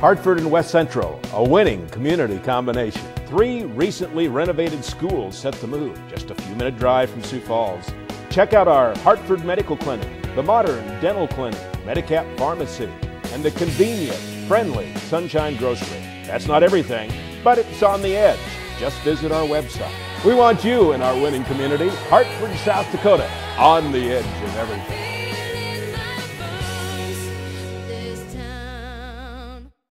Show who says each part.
Speaker 1: Hartford and West Central, a winning community combination. 3 recently renovated schools set the mood, just a few-minute drive from Sioux Falls. Check out our Hartford Medical Clinic, the modern dental clinic, Medicap Pharmacy, and the convenient, friendly Sunshine Grocery. That's not everything, but it's on the edge. Just visit our website. We want you in our winning community, Hartford, South Dakota, on the edge of everything.